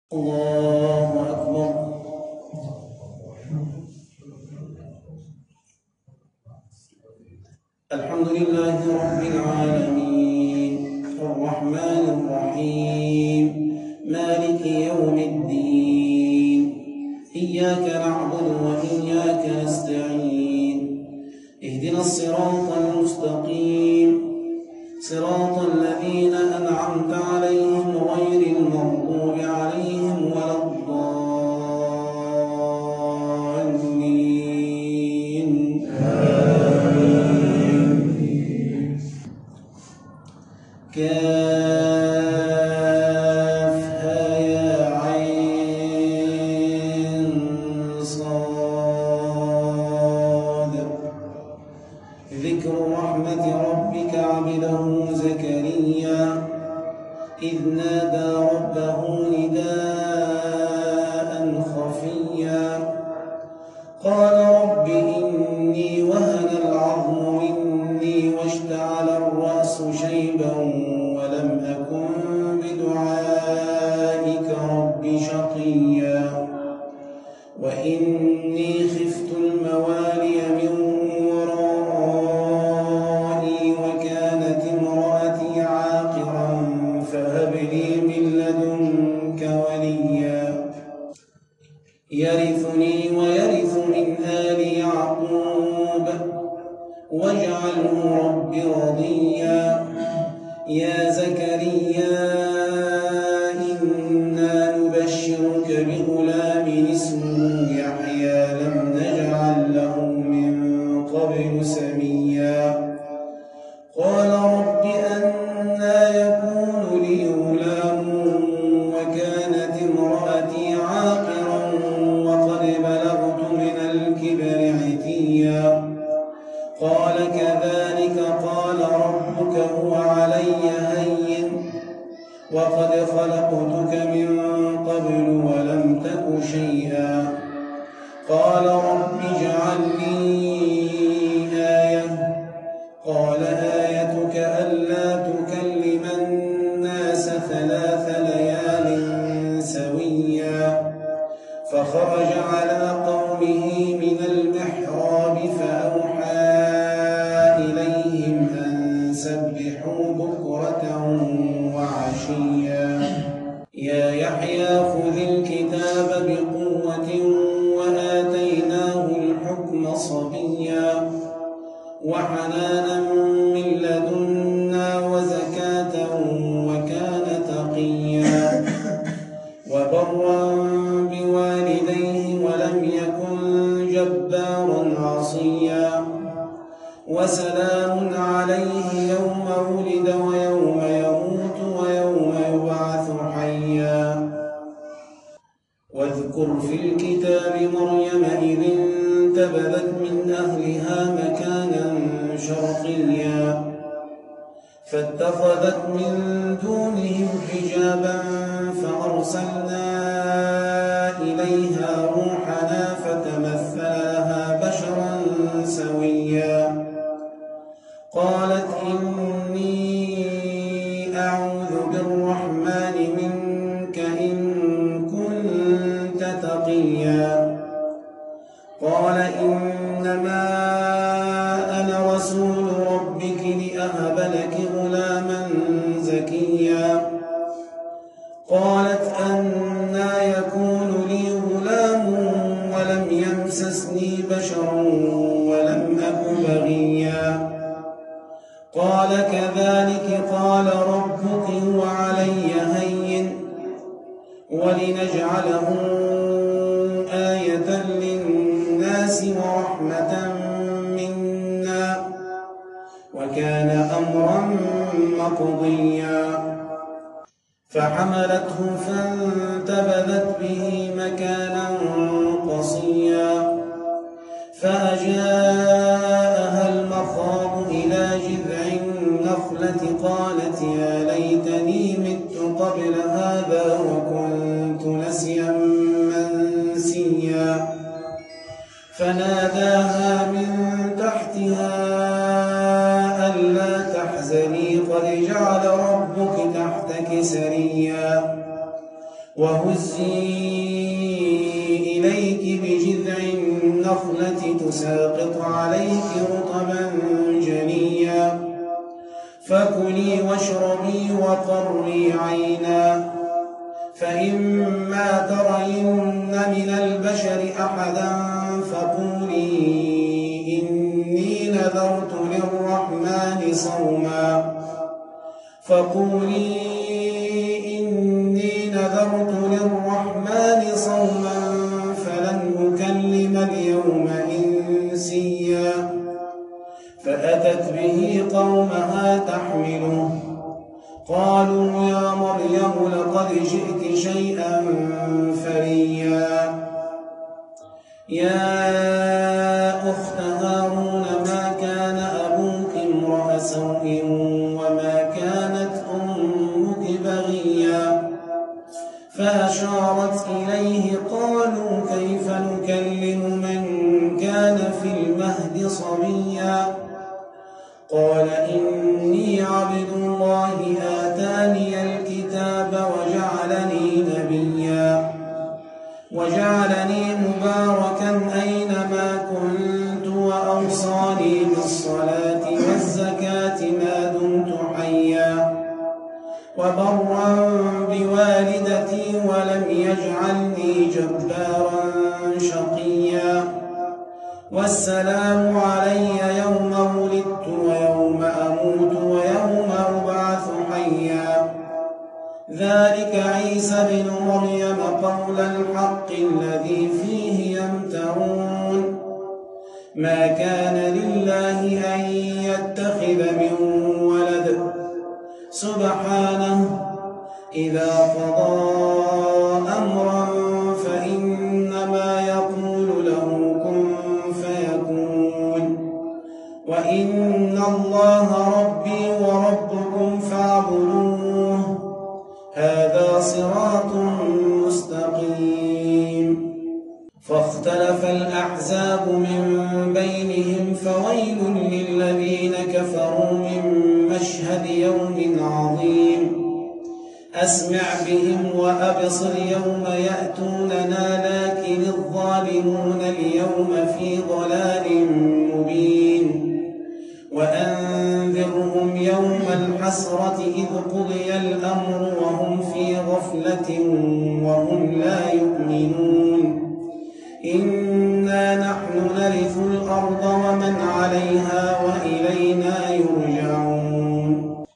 الله أكبر. الحمد لله رب العالمين الرحمن الرحيم مالك يوم الدين إياك نعبد وإياك نستعين اهدنا الصراط المستقيم صراط الذين أنعمت عليهم غير المغضوب عليهم ولا الضالين آمين. كافها يا عين صاد. ذكر رحمة ربك عبده زكريا إذ نادى ربه نداء خفيا قال رب إني وهن العظم مني واشتعل الرأس شيبا ولم أكن بدعائك رب شقيا وإني خفت الموالي من ورائي وكانت امرأتي عاقرا فهب لي من لدنك وليا يرثني ويرث من آل يعقوب واجعله رب رضيا يا زكريا إنا نبشرك بغلام اسمه يحيى لم نجعل له من قبل سميا قال رب أنى يكون لي غلام وكانت امرأتي عاقرا وقد بلغت من الكبر عتيا قال كذلك قال ربك هو علي هين وقد خلقتك من قبل ولم تك شيئا قال رب اجعل لي آية قال آيتك ألا تكلم الناس 3 ليال سويا فخرج على قومه من المحراب فأوحى إليهم أن سبحوا بكرة وعشيا يا يحيى خذ الكتاب بقوة وآتيناه الحكم صبيا وحنانا من لدنا وزكاة وكان تقيا وبرا بوالديه ولم يكن جبارا عصيا وسلام عليه يوم ولد ويوم يموت ويوم يبعث حيا واذكر في الكتاب مريم إذ انتبذت من أهلها مكانا شرقيا فاتخذت من دونهم حجابا فأرسلنا إليها روحنا فتمثل لها بشرا سويا قالت إني أعوذ بالرحمن منك إن كنت تقيا قال إنما أنا رسول ربك لأهب لك غلاما زكيا قالت أنى يكون لي غلام ولم يمسسني بشر ولم أك بغيا قال كذلك قال ربك هو علي هين ولنجعله آية للناس ورحمة منا وكان أمرا مقضيا فحملته فانتبذت به مكانا قصيا فأجاءها المخاض إلى جذع النخلة قالت يا ليتني مت قبل هذا وكنت نسيا منسيا فناداها من تحتها ألا تحزني قد جعل ربك تحتك سريا وهزي هزي إليك بجذع النخلة تساقط عليك رطبا جنيا فكلي واشربي وقري عينا فإما ترين من البشر أحدا فقولي إني نذرت للرحمن صوما فلن أكلم اليوم إنسيا فأتت به قومها تحمله قالوا يا مريم لقد جئت شيئا فريا يا أخت هارون ما كان أبوك امرأ سوء وما كانت أمك بغيا فأشارت إليه قالوا كيف نكلم من كان في المهد صبيا قال إني عبد الله آتاني الكتاب وجعلني مباركا أينما كنت وأوصاني بالصلاة والزكاة ما دمت حيا وبرا بوالدتي ولم يجعلني جبارا شقيا والسلام علي يوم ولدت ويوم أموت ويوم أبعث حيا ذلك عيسى بن مريم قول الحق الذي فيه يمترون ما كان لله أن يتخذ من ولد سبحانه إذا قضى أمرا فإنما يقول له كن فيكون وإن الله ربي وربكم فاعبدوه هذا صراط مستقيم فاختلف الأحزاب من بينهم فويل للذين كفروا من مشهد يوم عظيم أسمع بهم وأبصر يوم يأتوننا لكن الظالمون اليوم في ضلال مبين وأنذرهم يوم الحسرة إذ قضي الأمر وهم في غفلة وهم لا يؤمنون إنا نحن نرث الأرض ومن عليها وإلينا يرجعون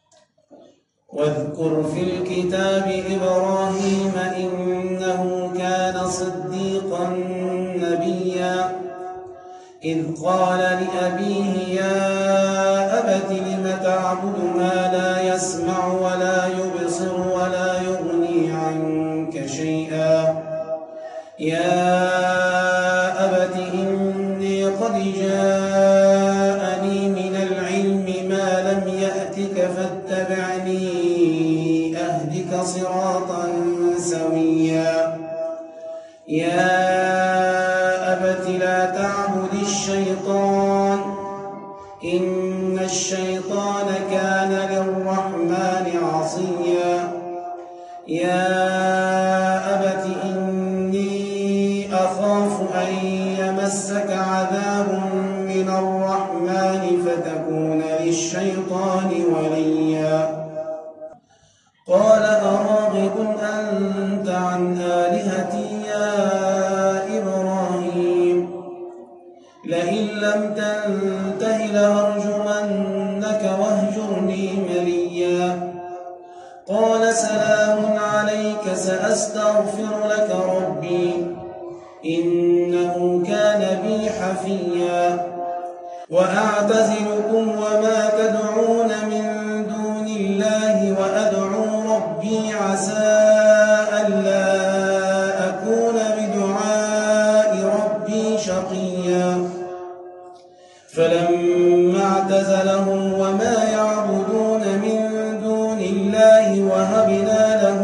واذكر في الكتاب إبراهيم إنه كان صديقا نبيا إذ قال لأبيه يا أبت لم تعبد ما لا يسمع ولا يبصر ولا يغني عنك شيئا يا أبت إني قد جاءني من العلم ما لم يأتك فاتبعني أهدك صراطا سويا يا أبت لا تعبد الشيطان إن الشيطان كان للرحمن عصيا يا أبت إني أخاف أن يمسك عذاب من الرحمن فتكون للشيطان وليا قال أراغب أنت عن آلهتي يا إبراهيم لئن لم تنته لأرجمنك واهجرني مليا قال سلام عليك سأستغفر لك ربي إنه كان بي حفيا وأعتزلكم وما تدعون من دون الله وأدعو ربي عسى ألا أكون بدعاء ربي شقيا فلما اعتزلهم وما يعبدون من دون الله وهبنا له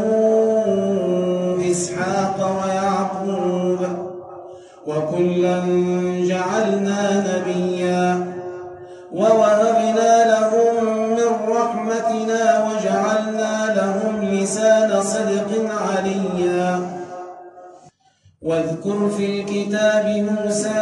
إسحاق ويعقوب وكلا جعلنا نبيا ووهبنا لهم من رحمتنا وجعلنا لهم لسان صدق عليا واذكر في الكتاب موسى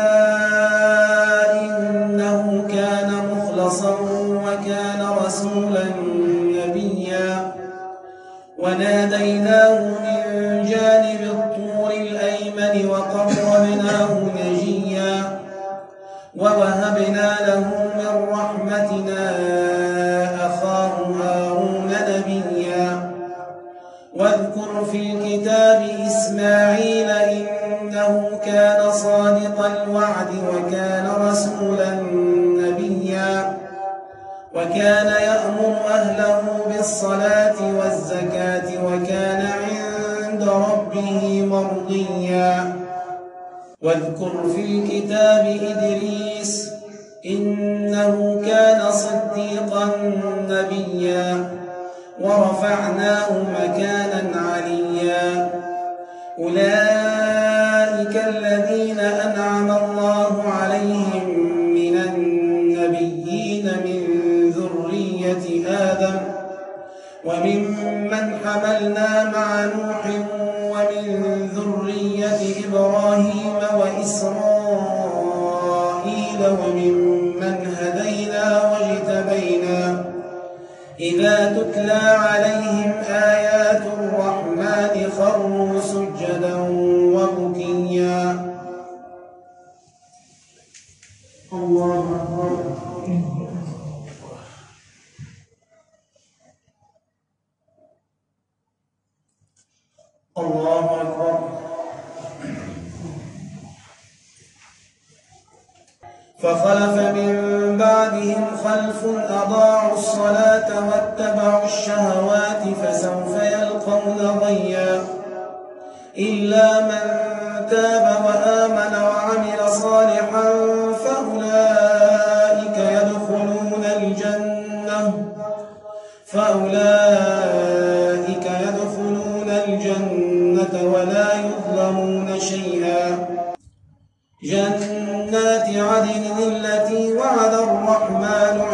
إنه كان مخلصا وكان رسولا نبيا وناديناه من جانب الطور الأيمن وقربناه نجيا ووهبنا له من رحمتنا أخاه هارون نبيا واذكر في الكتاب إسماعيل إنه كان صادق الوعد وكان رسولا نبيا وكان يأمر أهله بالصلاة والزكاة وكان عند ربه مرضيا واذكر في الكتاب إدريس إنه كان صديقا نبيا ورفعناه مكانا عليا أولئك الذين أنعم الله عليهم من النبيين من ذرية آدم وممن حملنا مع نوح ومن ذرية إبراهيم وإسرائيل وممن هدينا واجتبينا إذا تتلى عليهم آيات الرحمن خروا سجدا وبكيا. الله أكبر. الله أكبر. فخلف من بعدهم خلف أضاعوا الصلاة واتبعوا الشهوات فسوف يلقون غيا إلا من تاب وآمن وعمل صالحا فأولئك يدخلون الجنة ولا يظلمون شيئا. جنات عدن التي وعد الرحمن